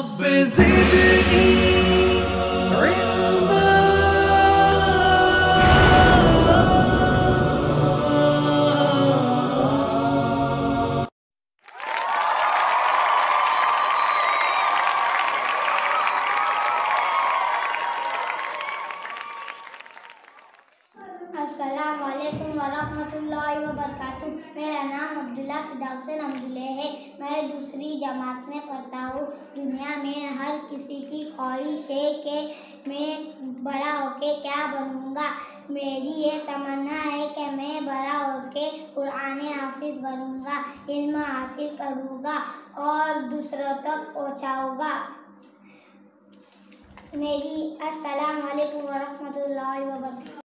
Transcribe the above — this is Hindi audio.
रब ज़िदनी इल्मा। अस्सलामु अलैकुम वरहमतुल्लाहि वबरकातुहू। मेरा नाम अब्दुल्ला फिदाउसन अब्दुल्ला है। मैं दूसरी जमात में पढ़ता हूँ। दुनिया में हर किसी की ख्वाहिश है कि मैं बड़ा होके क्या बनूँगा। मेरी ये तमन्ना है कि मैं बड़ा होके कुरान हाफिज बनूँगा, इल्म हासिल करूँगा और दूसरों तक पहुँचाऊँगा। मेरी अस्सलामु अलैकुम वरहमतुल्लाहि वबरकातुहू।